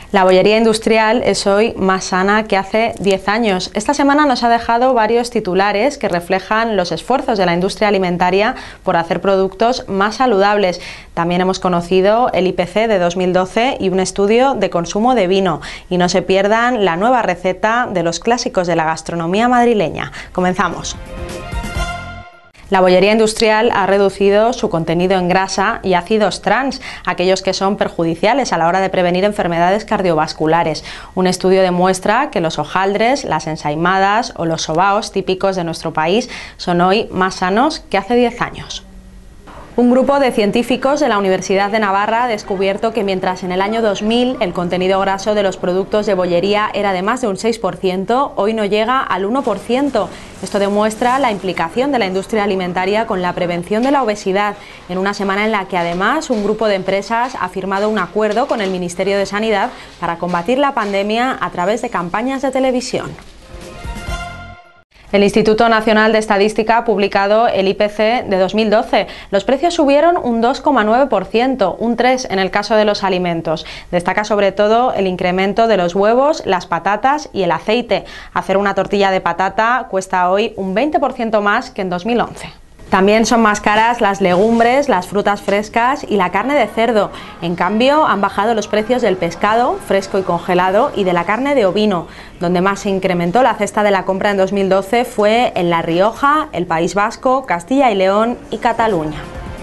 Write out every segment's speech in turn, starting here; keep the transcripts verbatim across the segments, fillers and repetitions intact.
La bollería industrial es hoy más sana que hace diez años. Esta semana nos ha dejado varios titulares que reflejan los esfuerzos de la industria alimentaria por hacer productos más saludables. También hemos conocido el I P C de dos mil doce y un estudio de consumo de vino. Y no se pierdan la nueva receta de los clásicos de la gastronomía madrileña. Comenzamos. La bollería industrial ha reducido su contenido en grasa y ácidos trans, aquellos que son perjudiciales a la hora de prevenir enfermedades cardiovasculares. Un estudio demuestra que los hojaldres, las ensaimadas o los sobaos típicos de nuestro país son hoy más sanos que hace diez años. Un grupo de científicos de la Universidad de Navarra ha descubierto que mientras en el año dos mil el contenido graso de los productos de bollería era de más de un seis por ciento, hoy no llega al uno por ciento. Esto demuestra la implicación de la industria alimentaria con la prevención de la obesidad, en una semana en la que además un grupo de empresas ha firmado un acuerdo con el Ministerio de Sanidad para combatir la pandemia a través de campañas de televisión. El Instituto Nacional de Estadística ha publicado el I P C de dos mil doce. Los precios subieron un dos coma nueve por ciento, un tres por ciento en el caso de los alimentos. Destaca sobre todo el incremento de los huevos, las patatas y el aceite. Hacer una tortilla de patata cuesta hoy un veinte por ciento más que en dos mil once. También son más caras las legumbres, las frutas frescas y la carne de cerdo. En cambio, han bajado los precios del pescado, fresco y congelado, y de la carne de ovino. Donde más se incrementó la cesta de la compra en dos mil doce fue en La Rioja, el País Vasco, Castilla y León y Cataluña.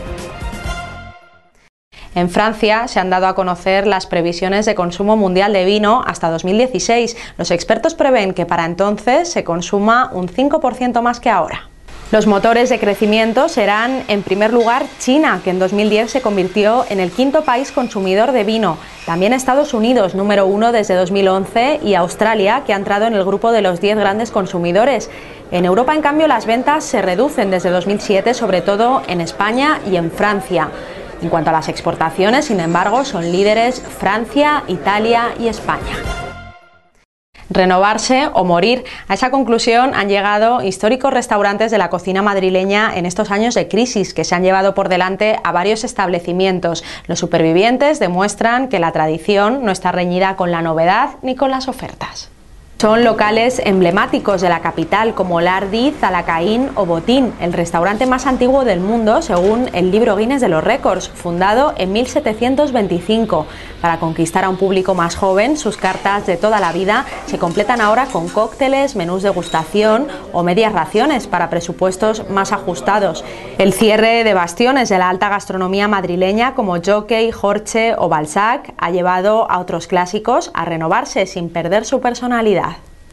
En Francia se han dado a conocer las previsiones de consumo mundial de vino hasta dos mil dieciséis. Los expertos prevén que para entonces se consuma un cinco por ciento más que ahora. Los motores de crecimiento serán, en primer lugar, China, que en dos mil diez se convirtió en el quinto país consumidor de vino. También Estados Unidos, número uno desde dos mil once, y Australia, que ha entrado en el grupo de los diez grandes consumidores. En Europa, en cambio, las ventas se reducen desde dos mil siete, sobre todo en España y en Francia. En cuanto a las exportaciones, sin embargo, son líderes Francia, Italia y España. Renovarse o morir. A esa conclusión han llegado históricos restaurantes de la cocina madrileña en estos años de crisis que se han llevado por delante a varios establecimientos. Los supervivientes demuestran que la tradición no está reñida con la novedad ni con las ofertas. Son locales emblemáticos de la capital como Lardi, Zalacaín o Botín, el restaurante más antiguo del mundo según el libro Guinness de los récords, fundado en mil setecientos veinticinco. Para conquistar a un público más joven, sus cartas de toda la vida se completan ahora con cócteles, menús de degustación o medias raciones para presupuestos más ajustados. El cierre de bastiones de la alta gastronomía madrileña como Jockey, Jorche o Balzac ha llevado a otros clásicos a renovarse sin perder su personalidad.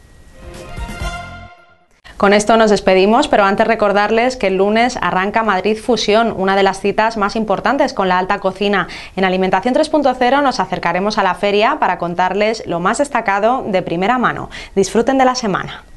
Con esto nos despedimos, pero antes recordarles que el lunes arranca Madrid Fusión, una de las citas más importantes con la alta cocina. En Alimentación tres punto cero nos acercaremos a la feria para contarles lo más destacado de primera mano. Disfruten de la semana.